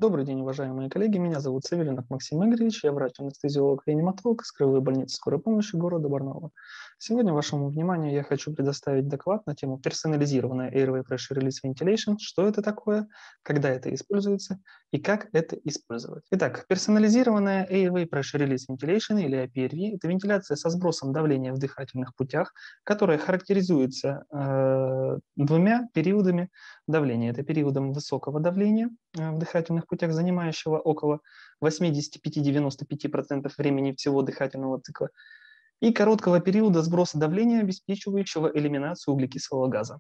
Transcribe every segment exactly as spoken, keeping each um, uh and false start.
Добрый день, уважаемые коллеги. Меня зовут Савелинов Максим Игоревич. Я врач-анестезиолог, реаниматолог из краевой больницы скорой помощи города Барнаула. Сегодня вашему вниманию я хочу предоставить доклад на тему персонализированная Airway Pressure Release Ventilation. Что это такое, когда это используется и как это использовать. Итак, персонализированная Airway Pressure Release Ventilation или эй пи эр ви – это вентиляция со сбросом давления в дыхательных путях, которая характеризуется э, двумя периодами давления. Это периодом высокого давления в дыхательных путях, занимающего около восемьдесят пять — девяносто пять процентов времени всего дыхательного цикла, и короткого периода сброса давления, обеспечивающего элиминацию углекислого газа.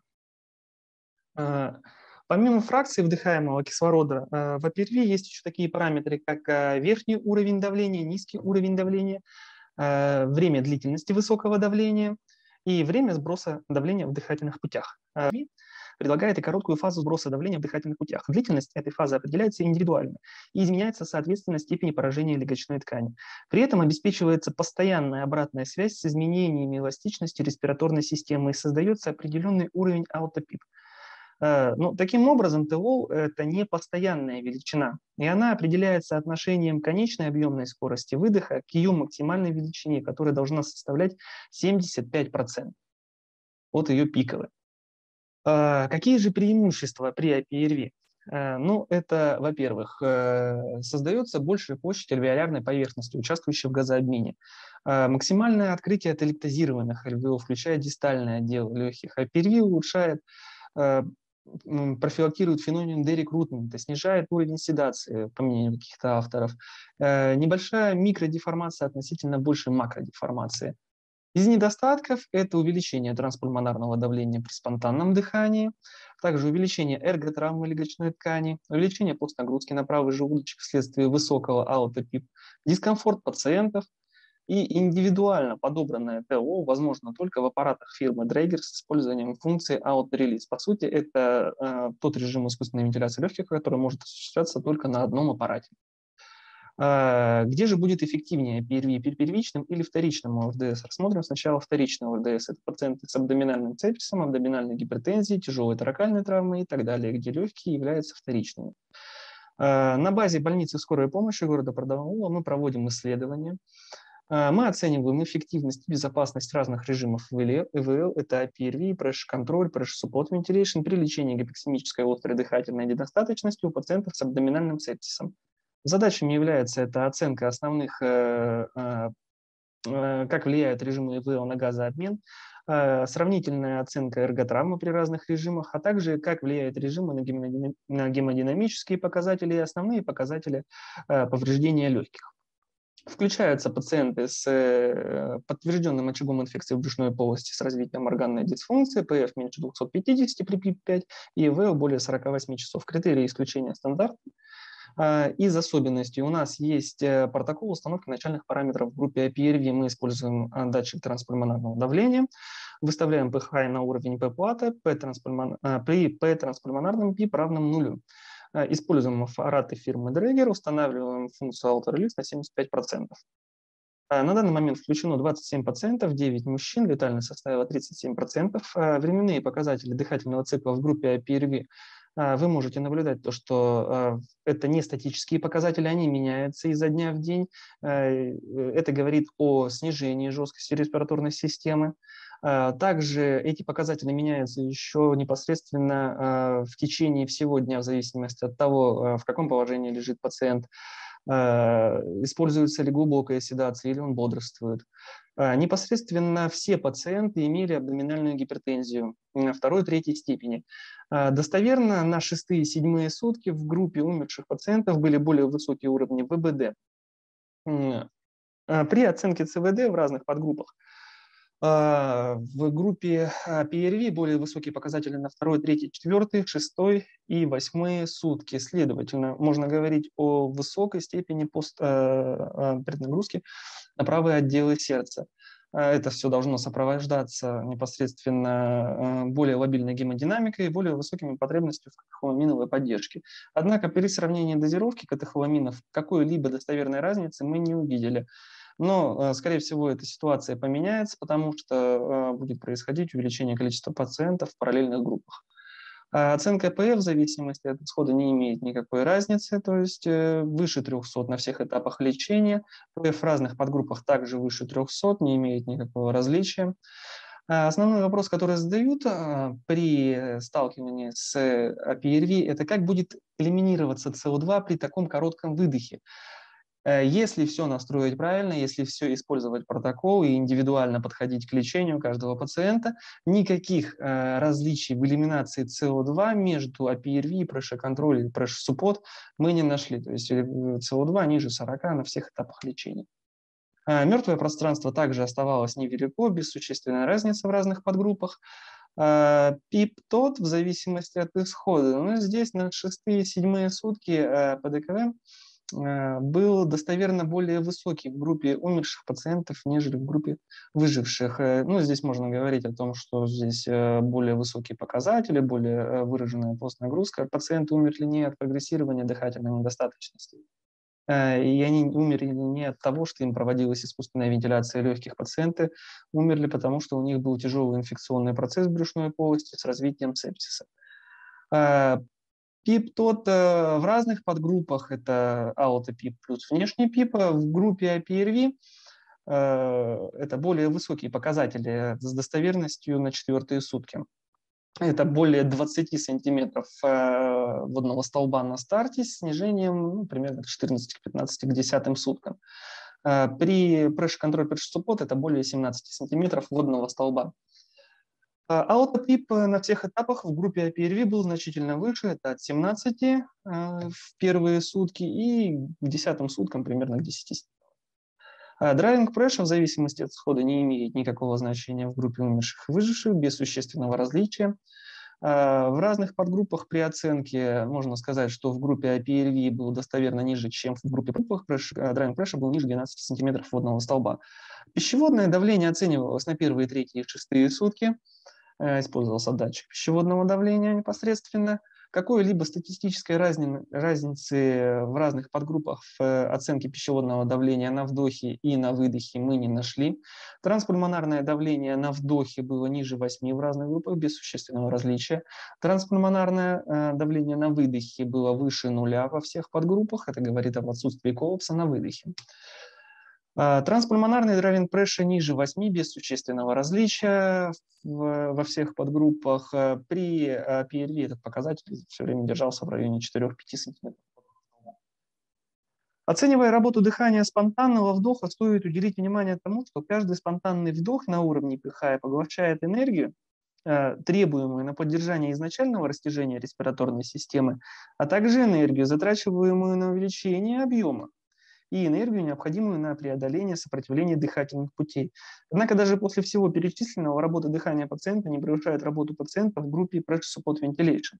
Помимо фракции вдыхаемого кислорода, в эй пи эр ви есть еще такие параметры, как верхний уровень давления, низкий уровень давления, время длительности высокого давления и время сброса давления в дыхательных путях. Предлагает и короткую фазу сброса давления в дыхательных путях. Длительность этой фазы определяется индивидуально и изменяется соответственно степени поражения легочной ткани. При этом обеспечивается постоянная обратная связь с изменениями эластичности респираторной системы и создается определенный уровень аутопип. Но таким образом ТО – это не постоянная величина, и она определяется отношением конечной объемной скорости выдоха к ее максимальной величине, которая должна составлять семьдесят пять процентов от ее пиковой. Какие же преимущества при эй пи эр ви? Ну, это, во-первых, создается большая площадь альвеолярной поверхности, участвующей в газообмене. Максимальное открытие атолектозированных альвеол, включая дистальный отдел легких. эй пи эр ви улучшает, профилактирует феномен дерекрутмента, снижает уровень седации, по мнению каких-то авторов. Небольшая микродеформация относительно большей макродеформации. Из недостатков это увеличение транспульмонарного давления при спонтанном дыхании, также увеличение эрготравмы легочной ткани, увеличение постнагрузки на правый желудочек вследствие высокого аутопип, дискомфорт пациентов и индивидуально подобранное ТО возможно только в аппаратах фирмы Dräger с использованием функции Auto-Release. По сути, это э, тот режим искусственной вентиляции легких, который может осуществляться только на одном аппарате. Где же будет эффективнее эй пи эр ви, при первичном или вторичном о эр дэ эс? Рассмотрим сначала вторичный о эр дэ эс. Это пациенты с абдоминальным сепсисом, абдоминальной гипертензией, тяжелой торакальной травмой и так далее, где легкие являются вторичными. На базе больницы скорой помощи города Барнаула мы проводим исследования. Мы оцениваем эффективность и безопасность разных режимов и вэ эл. Это эй пи эр ви, pressure control, pressure support ventilation при лечении гипоксимической острой дыхательной недостаточности у пациентов с абдоминальным сепсисом. Задачами является это оценка основных, э, э, э, как влияет режим и вэ эл на газообмен, э, сравнительная оценка эрготравмы при разных режимах, а также как влияет режим на, гемодинам, на гемодинамические показатели и основные показатели э, повреждения легких. Включаются пациенты с э, подтвержденным очагом инфекции в брюшной полости с развитием органной дисфункции, пэ эф меньше двухсот пятидесяти при пи пять и и вэ эл более сорока восьми часов. Критерии исключения стандарта. Из особенностей у нас есть протокол установки начальных параметров в группе эй пи эр ви. Мы используем датчик транспульмонарного давления, выставляем пэ эйч на уровень P-платы, при P-транспульмонарном пип равном нулю. Используем аппараты фирмы Dräger, устанавливаем функцию Auto-Release на семьдесят пять процентов. На данный момент включено двадцать семь пациентов, девять мужчин, летальность составила тридцать семь процентов. Временные показатели дыхательного цикла в группе эй пи эр ви вы можете наблюдать то, что это не статические показатели, они меняются изо дня в день. Это говорит о снижении жесткости респираторной системы. Также эти показатели меняются еще непосредственно в течение всего дня, в зависимости от того, в каком положении лежит пациент, используется ли глубокая седация или он бодрствует. Непосредственно все пациенты имели абдоминальную гипертензию второй, третьей степени. Достоверно на шестые, седьмые сутки в группе умерших пациентов были более высокие уровни вэ бэ дэ. При оценке цэ вэ дэ в разных подгруппах в группе пи эр ви более высокие показатели на второй, третий, четвертый, шестой и восьмые сутки. Следовательно, можно говорить о высокой степени пост, преднагрузки на правые отделы сердца. Это все должно сопровождаться непосредственно более лобильной гемодинамикой и более высокими потребностями в катехоламиновой поддержке. Однако при сравнении дозировки катехоламинов какой-либо достоверной разницы мы не увидели. Но, скорее всего, эта ситуация поменяется, потому что будет происходить увеличение количества пациентов в параллельных группах. А оценка ПФ в зависимости от исхода не имеет никакой разницы, то есть э, выше трехсот на всех этапах лечения. ПФ в разных подгруппах также выше трехсот, не имеет никакого различия. А основной вопрос, который задают а, при сталкивании с а пи эр ви, это как будет элиминироваться си о два при таком коротком выдохе. Э, Если все настроить правильно, если все использовать протокол и индивидуально подходить к лечению каждого пациента, никаких э, различий в элиминации си о два между а пи эр ви, pressure control или pressure support мы не нашли. То есть э, си о два ниже сорока на всех этапах лечения. А, Мертвое пространство также оставалось невелико, без существенной разницы в разных подгруппах. А, Пип тот в зависимости от исхода. Ну, здесь на шестые-седьмые сутки э, пэ дэ ка вэ э, был достоверно более высокий в группе умерших пациентов, нежели в группе выживших. Э, Ну, здесь можно говорить о том, что здесь э, более высокие показатели, более э, выраженная постнагрузка. Пациенты умерли не от прогрессирования дыхательной недостаточности. Э, И они умерли не от того, что им проводилась искусственная вентиляция легких. Пациенты умерли потому, что у них был тяжелый инфекционный процесс в брюшной полости с развитием сепсиса. Э, ПИП тот э, в разных подгруппах, это аутопип плюс внешний пип. В группе а пи эр ви э, это более высокие показатели с достоверностью на четвертые сутки. Это более двадцати сантиметров э, водного столба на старте с снижением ну, примерно к четырнадцати к пятнадцати к десятым суткам. Э, При pressure control pressure support это более семнадцати сантиметров водного столба. Аутопип на всех этапах в группе а пи эр ви был значительно выше, это от семнадцати э, в первые сутки и к десятым суткам примерно к десяти. Драйвинг pressure в зависимости от исхода не имеет никакого значения в группе умерших и выживших, без существенного различия. В разных подгруппах при оценке можно сказать, что в группе а пи эр ви был достоверно ниже, чем в группе группах. Driving pressure был ниже двенадцати сантиметров водного столба. Пищеводное давление оценивалось на первые, третьи и шестые сутки. Использовался датчик пищеводного давления непосредственно. Какой-либо статистической разни, разницы в разных подгруппах в оценке пищеводного давления на вдохе и на выдохе мы не нашли. Транспульмонарное давление на вдохе было ниже восьми в разных группах, без существенного различия. Транспульмонарное э, давление на выдохе было выше нуля во всех подгруппах. Это говорит об отсутствии коллапса на выдохе. Транспульмонарный driving pressure ниже восьми, без существенного различия в, во всех подгруппах. При пи эр ви этот показатель все время держался в районе четырёх-пяти сантиметров. Оценивая работу дыхания спонтанного вдоха, стоит уделить внимание тому, что каждый спонтанный вдох на уровне пха поглощает энергию, требуемую на поддержание изначального растяжения респираторной системы, а также энергию, затрачиваемую на увеличение объема, и энергию, необходимую на преодоление сопротивления дыхательных путей. Однако даже после всего перечисленного работа дыхания пациента не превышает работу пациента в группе Pressure Support Ventilation.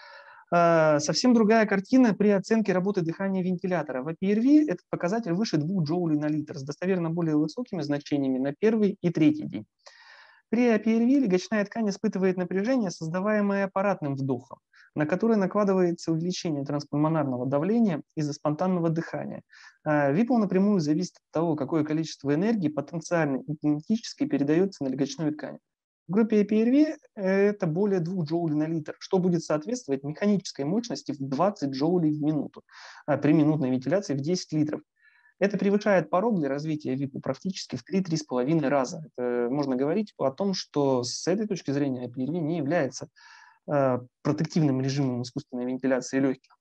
Совсем другая картина при оценке работы дыхания вентилятора. В а пи эр ви этот показатель выше двух джоулей на литр с достоверно более высокими значениями на первый и третий день. При а пи эр ви легочная ткань испытывает напряжение, создаваемое аппаратным вдохом, на который накладывается увеличение транспульмонарного давления из-за спонтанного дыхания. ВИПЛ напрямую зависит от того, какое количество энергии потенциально и кинетически передается на легочную ткань. В группе а пи эр ви это более двух джоулей на литр, что будет соответствовать механической мощности в двадцать джоулей в минуту, а при минутной вентиляции в десять литров. Это превышает порог для развития ВИПу практически в три-три с половиной раза. Это можно говорить о том, что с этой точки зрения а пи эр ви не является э, протективным режимом искусственной вентиляции легких.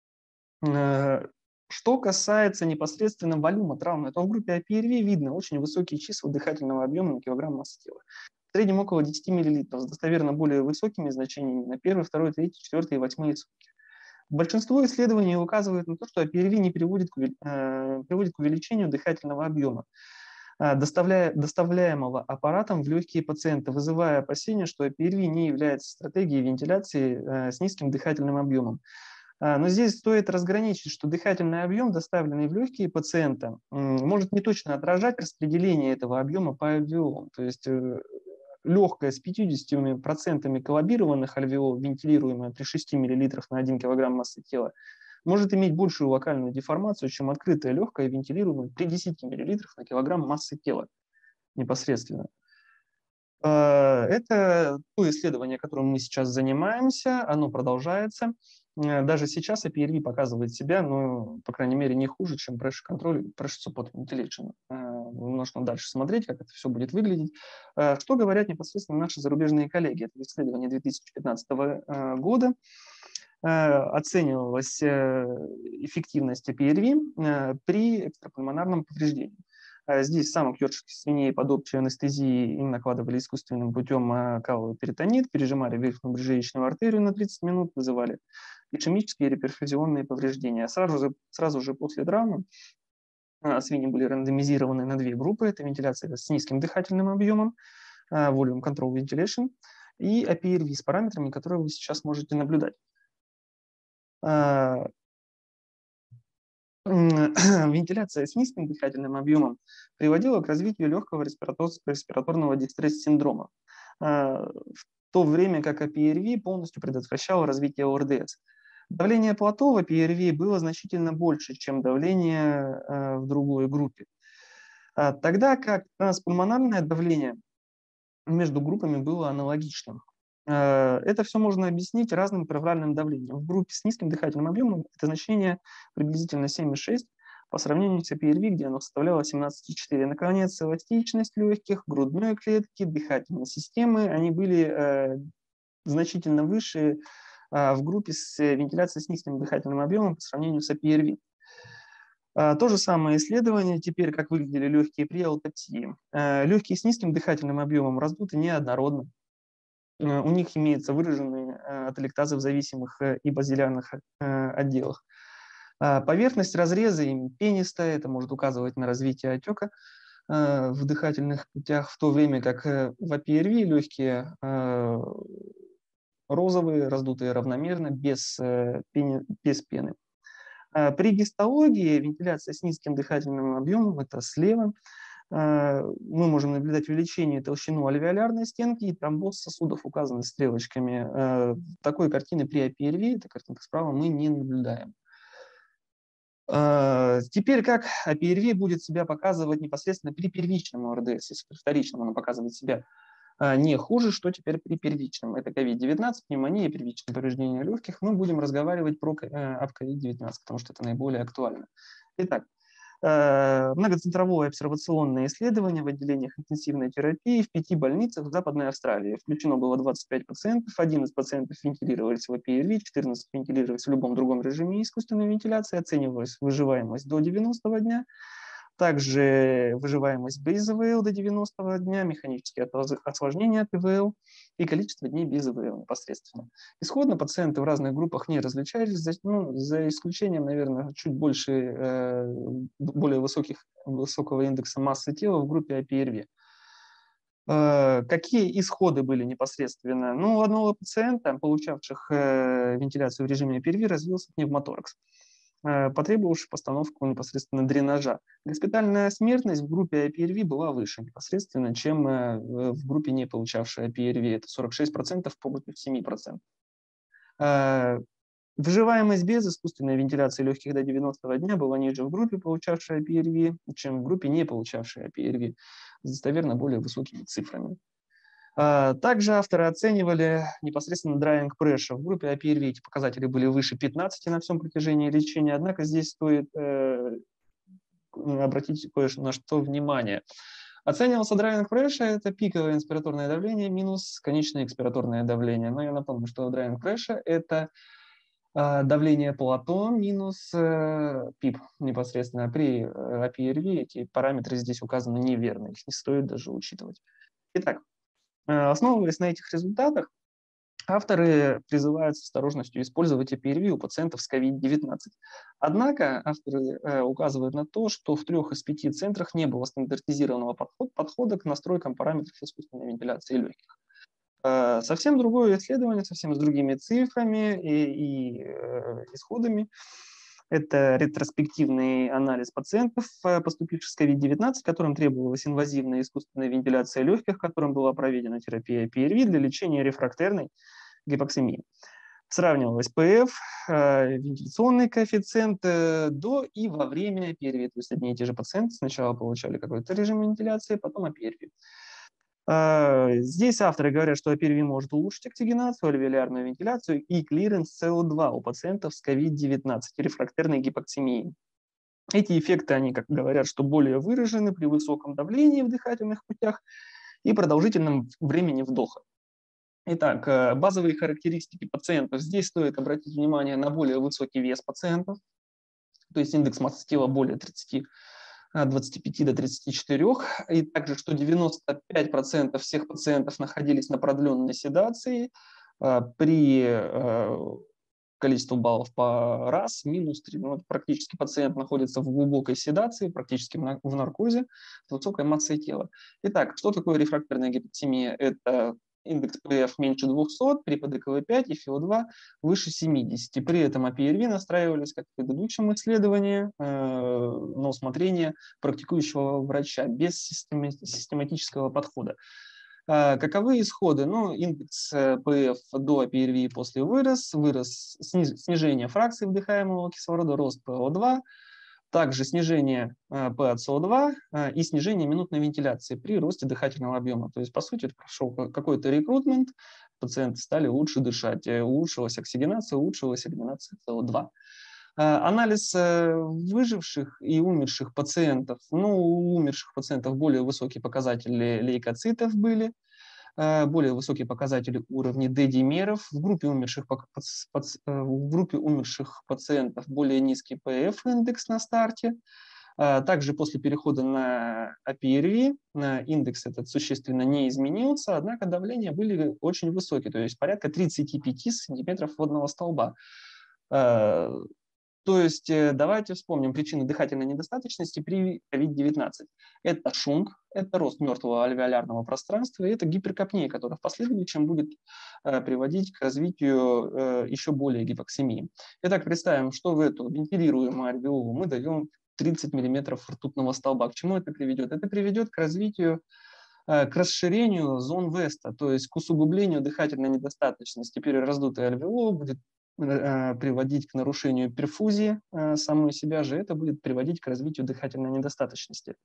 Э, что касается непосредственно волюма травмы, то в группе а пи эр ви видно очень высокие числа дыхательного объема на килограмм массы тела. В среднем около десяти миллилитров с достоверно более высокими значениями на первый, второй, третий, четвертый и восьмые сутки. Большинство исследований указывает на то, что а пи эр ви не приводит к, э, приводит к увеличению дыхательного объема, э, доставляя, доставляемого аппаратом в легкие пациента, вызывая опасения, что а пи эр ви не является стратегией вентиляции э, с низким дыхательным объемом. Э, но здесь стоит разграничить, что дыхательный объем, доставленный в легкие пациента, э, может не точно отражать распределение этого объема по альвеолам. То есть э, легкая с пятьюдесятью процентами коллабированных альвеол, вентилируемая при шести миллилитрах на один килограмм массы тела, может иметь большую локальную деформацию, чем открытая легкая, вентилируемая при десяти миллилитрах на килограмм массы тела непосредственно. Это то исследование, которым мы сейчас занимаемся, оно продолжается. Даже сейчас эй пи эр ви показывает себя, но, по крайней мере, не хуже, чем Pressure Control и Pressure Support Ventilation. Нужно дальше смотреть, как это все будет выглядеть. Что говорят непосредственно наши зарубежные коллеги? Это исследование две тысячи пятнадцатого года. Оценивалась эффективность эй пи эр ви при экстрапульмонарном повреждении. Здесь самок йоркширских свиней под общей анестезией им накладывали искусственным путем каловый перитонит, пережимали верхнюю брюшечную артерию на тридцать минут, вызывали ишемические или перфузионные повреждения. Сразу же, сразу же после травмы свиньи были рандомизированы на две группы. Это вентиляция с низким дыхательным объемом, Volume Control Ventilation, и эй пи эр ви с параметрами, которые вы сейчас можете наблюдать. Вентиляция с низким дыхательным объемом приводила к развитию легкого респираторного дистресс-синдрома, в то время как эй пи эр ви полностью предотвращало развитие о эр дэ эс. Давление плато в эй пи эр ви было значительно больше, чем давление в другой группе. Тогда как транспульмонарное давление между группами было аналогичным. Это все можно объяснить разным интервальным давлением. В группе с низким дыхательным объемом это значение приблизительно семь и шесть по сравнению с эй пи эр ви, где оно составляло семнадцать и четыре. Наконец, эластичность легких, грудной клетки, дыхательной системы, они были э, значительно выше э, в группе с вентиляцией с низким дыхательным объемом по сравнению с эй пи эр ви. То же самое исследование, теперь как выглядели легкие при аутопсии. Легкие с низким дыхательным объемом раздуты неоднородно. У них имеются выраженные ателектазы в зависимых и базилярных отделах. Поверхность разреза им пенистая, это может указывать на развитие отека в дыхательных путях, в то время как в эй пи эр ви легкие розовые, раздутые равномерно, без пены. Без пены. При гистологии вентиляция с низким дыхательным объемом, это слева, мы можем наблюдать увеличение толщины альвеолярной стенки и тромбоз сосудов, указанный стрелочками. Такой картины при эй пи эр ви, эта картинка справа, мы не наблюдаем. Теперь как эй пи эр ви будет себя показывать непосредственно при первичном о эр дэ эс, если при вторичном оно показывает себя не хуже, что теперь при первичном. Это ковид девятнадцать, пневмония, первичное повреждение легких. Мы будем разговаривать про об ковид девятнадцать, потому что это наиболее актуально. Итак, многоцентровое обсервационное исследование в отделениях интенсивной терапии в пяти больницах в Западной Австралии. Включено было двадцать пять пациентов, одиннадцать пациентов вентилировались в эй пи эр ви, четырнадцать вентилировались в любом другом режиме искусственной вентиляции, оценивалась выживаемость до девяностого дня. Также выживаемость без эй ви эл до девяностого дня, механические осложнения от эй ви эл и количество дней без эй ви эл непосредственно. Исходно пациенты в разных группах не различались, за, ну, за исключением, наверное, чуть больше, э, более высоких, высокого индекса массы тела в группе эй пи эр ви. Э, какие исходы были непосредственно? Ну, у одного пациента, получавших э, вентиляцию в режиме эй пи эр ви, развился пневмоторакс, потребовавший постановку непосредственно дренажа. Госпитальная смертность в группе эй пи эр ви была выше непосредственно, чем в группе, не получавшей эй пи эр ви. Это сорок шесть процентов против семи процентов. Выживаемость без искусственной вентиляции легких до девяностого дня была ниже в группе, получавшей эй пи эр ви, чем в группе, не получавшей эй пи эр ви, с достоверно более высокими цифрами. Также авторы оценивали непосредственно drying pressure. В группе эй пи эр ви эти показатели были выше пятнадцати на всем протяжении лечения, однако здесь стоит э, обратить кое-что на что внимание. Оценивался drying pressure, это пиковое инспираторное давление минус конечное экспираторное давление. Но я напомню, что drying pressure это э, давление плато минус э, пип непосредственно. При эй пи эр ви эти параметры здесь указаны неверно, их не стоит даже учитывать. Итак, основываясь на этих результатах, авторы призывают с осторожностью использовать эй пи эр ви у пациентов с ковид девятнадцать. Однако авторы э, указывают на то, что в трех из пяти центрах не было стандартизированного подход, подхода к настройкам параметров искусственной вентиляции легких. Э, совсем другое исследование, совсем с другими цифрами и, и э, исходами. Это ретроспективный анализ пациентов, поступивших с ковид девятнадцать, которым требовалась инвазивная искусственная вентиляция легких, которым была проведена терапия эй пи эр ви для лечения рефрактерной гипоксемии. Сравнивалась пэ эф, вентиляционный коэффициент до и во время эй пи эр ви. То есть одни и те же пациенты сначала получали какой-то режим вентиляции, потом эй пи эр ви. Здесь авторы говорят, что эй пи эр ви может улучшить оксигенацию, альвеолярную вентиляцию и клиренс си о два у пациентов с ковид девятнадцать и рефрактерной гипоксемией. Эти эффекты, они, как говорят, что более выражены при высоком давлении в дыхательных путях и продолжительном времени вдоха. Итак, базовые характеристики пациентов. Здесь стоит обратить внимание на более высокий вес пациентов, то есть индекс массы тела более тридцати, двадцати пяти до тридцати четырёх, и также, что девяносто пять процентов всех пациентов находились на продленной седации при количестве баллов по раз минус три. Ну, практически пациент находится в глубокой седации, практически в наркозе с высокой массой тела. Итак, что такое рефрактерная гипоксемия? Это индекс пэ эф меньше двухсот, при пэ дэ ка вэ пять и эф и о два выше семидесяти. При этом эй пи эр ви настраивались, как в предыдущем исследовании, на усмотрение практикующего врача, без систематического подхода. Каковы исходы? Ну, индекс пэ эф до эй пи эр ви после вырос, вырос снижение фракции вдыхаемого кислорода, рост пэ о два, также снижение пэ а цэ о два и снижение минутной вентиляции при росте дыхательного объема. То есть, по сути, это прошел какой-то рекрутмент, пациенты стали лучше дышать, улучшилась оксигенация, улучшилась элиминация цэ о два. Анализ выживших и умерших пациентов. Ну, у умерших пациентов более высокие показатели лейкоцитов были, более высокие показатели уровней D-димеров. В группе умерших, в группе умерших пациентов более низкий пэ эф индекс на старте. Также после перехода на эй пи эр ви индекс этот существенно не изменился, однако давления были очень высокие, то есть порядка тридцати пяти сантиметров водного столба. То есть давайте вспомним причины дыхательной недостаточности при ковид девятнадцать. Это шунт, это рост мертвого альвеолярного пространства, и это гиперкапния, которая в последующем будет приводить к развитию еще более гипоксемии. Итак, представим, что в эту вентилируемую альвеолу мы даем тридцать миллиметров ртутного столба. К чему это приведет? Это приведет к развитию, к расширению зон Веста, то есть к усугублению дыхательной недостаточности. Теперь раздутая альвеола будет приводить к нарушению перфузии самой себя же, это будет приводить к развитию дыхательной недостаточности.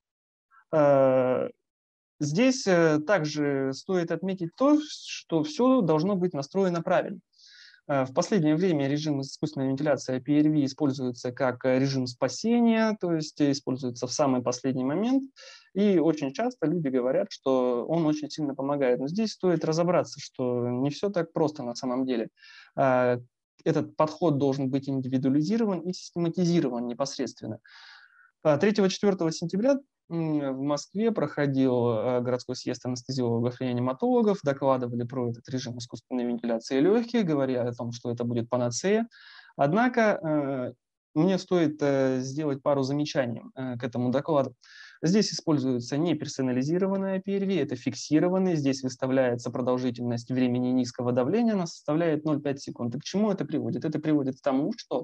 Здесь также стоит отметить то, что все должно быть настроено правильно. В последнее время режим искусственной вентиляции эй пи эр ви используется как режим спасения, то есть используется в самый последний момент. И очень часто люди говорят, что он очень сильно помогает. Но здесь стоит разобраться, что не все так просто на самом деле. Этот подход должен быть индивидуализирован и систематизирован непосредственно. третьего-четвёртого сентября в Москве проходил городской съезд анестезиологов и реаниматологов, докладывали про этот режим искусственной вентиляции легких, говоря о том, что это будет панацея. Однако мне стоит сделать пару замечаний к этому докладу. Здесь используется не персонализированная эй пи эр ви, это фиксированный. Здесь выставляется продолжительность времени низкого давления, она составляет ноль целых пять десятых секунд. И к чему это приводит? Это приводит к тому, что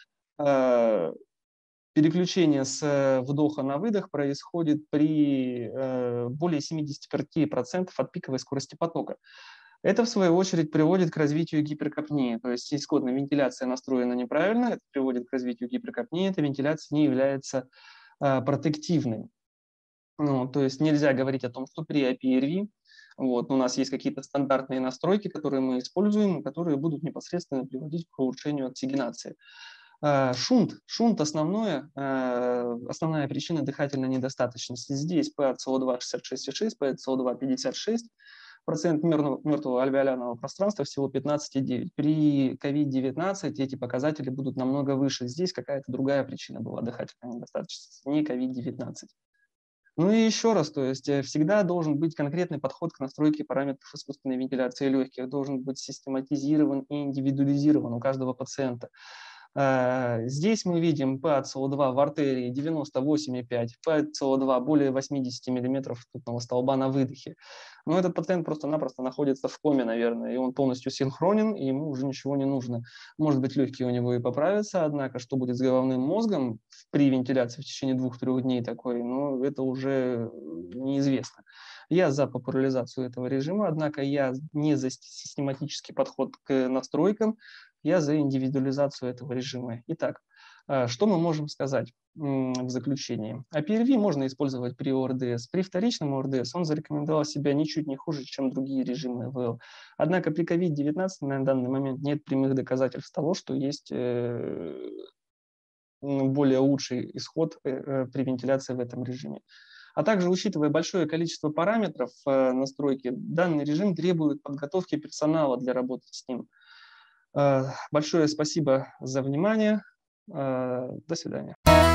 э, переключение с вдоха на выдох происходит при э, более семидесяти пяти процентах от пиковой скорости потока. Это, в свою очередь, приводит к развитию гиперкапнии. То есть исходная вентиляция настроена неправильно, это приводит к развитию гиперкапнии, эта вентиляция не является э, протективной. Ну, то есть нельзя говорить о том, что при эй пи эр ви вот, у нас есть какие-то стандартные настройки, которые мы используем, которые будут непосредственно приводить к улучшению оксигенации. Шунт. Шунт основное, основная причина дыхательной недостаточности. Здесь пэ а цэ о два шестьдесят шесть и шесть, пэ а цэ о два пятьдесят шесть, процент мертвого альвеолярного пространства всего пятнадцать и девять. При ковид девятнадцать эти показатели будут намного выше. Здесь какая-то другая причина была дыхательной недостаточности, не ковид девятнадцать. Ну и еще раз, то есть всегда должен быть конкретный подход к настройке параметров искусственной вентиляции легких, должен быть систематизирован и индивидуализирован у каждого пациента. Здесь мы видим пэ а цэ о два в артерии девяносто восемь и пять, пэ а цэ о два более восьмидесяти миллиметров ртутного столба на выдохе. Но этот пациент просто-напросто находится в коме, наверное, и он полностью синхронен, и ему уже ничего не нужно. Может быть, легкие у него и поправятся, однако, что будет с головным мозгом при вентиляции в течение двух-трех дней такой, ну, это уже неизвестно. Я за популяризацию этого режима, однако я не за систематический подход к настройкам, я за индивидуализацию этого режима. Итак, Что мы можем сказать в заключении? эй пи эл ви можно использовать при о эр ди эс. При вторичном о эр ди эс он зарекомендовал себя ничуть не хуже, чем другие режимы эй ви эл. Однако при ковид девятнадцать на данный момент нет прямых доказательств того, что есть более лучший исход при вентиляции в этом режиме. А также, учитывая большое количество параметров настройки, данный режим требует подготовки персонала для работы с ним. Большое спасибо за внимание. До свидания.